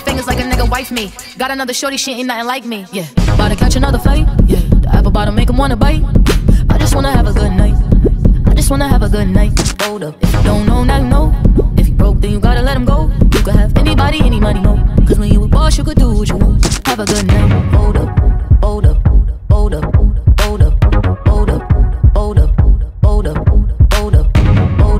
fingers like a nigga wife me. Got another shorty, she ain't nothing like me. Yeah, about to catch another fight. Yeah, the apple bottom make him wanna bite. I just wanna have a good night. I just wanna have a good night. Hold up, if you don't know, now you know. If you broke, then you gotta let him go. You could have anybody, any money, no. Cause when you a boss, you could do what you want. Have a good night. Hold up.